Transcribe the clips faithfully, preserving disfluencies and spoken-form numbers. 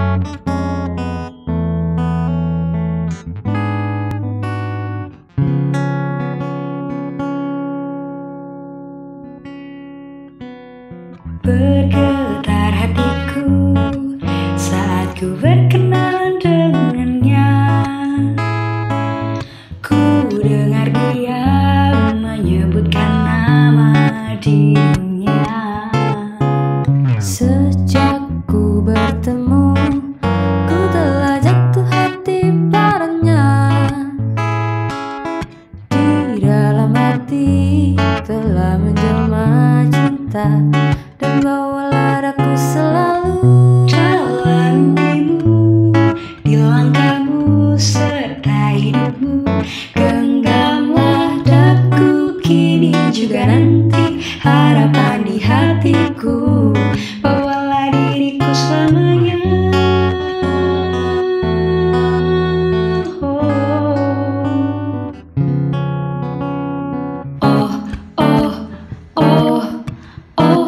Bergetar hatiku saat ku berkenalan dengannya. Ku dengar dia menyebutkan nama dirinya. Sejak ku bertemu, ku telah jatuh hati padanya. Di dalam hati telah menjelma cinta, dan bawalah aku selalu dalam mimpimu, di langkahmu serta hidupmu. Genggamlah daku kini juga nanti, harapan di hatiku, bawalah diriku selamanya. Oh, oh, oh, oh.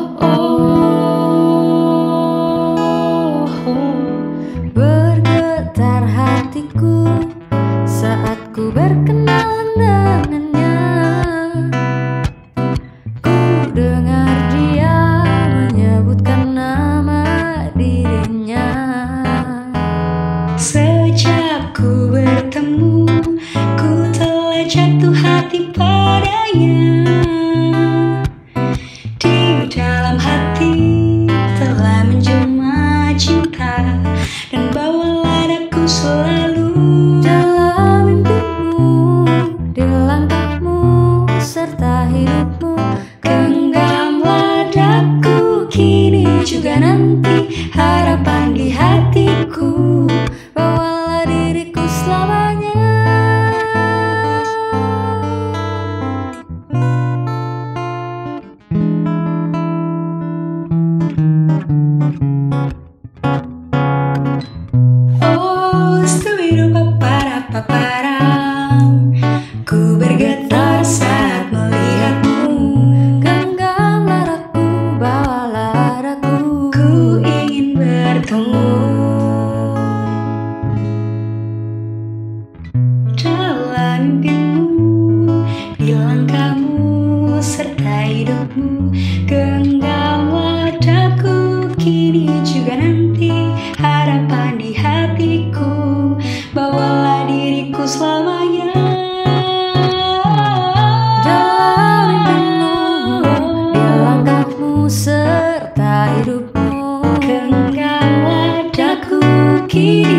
Bergetar hatiku saat ku berkenalan dengannya. Ku dengar dia menyebutkan nama dirinya. Sejak ku bertemu, ku telah jatuh hati padanya. Di dalam hati telah menjelma cinta, dan bawalah aku selalu dalam mimpimu, di langkahmu serta hidupmu. Genggamlah daku kini juga nanti, harapan di hatiku, bawalah diriku selamanya. Paparam, ku bergetar saat melihatmu. Genggamlah aku, bawalah aku, ku ingin bertemu. Dalam mimpimu, di langkahmu serta hidupmu. Genggamlah daku kini juga nanti, harapan di hatiku, bawalah diriku selamanya. Dalam mimpimu, di langkahmu serta hidupmu. Genggamlah daku kini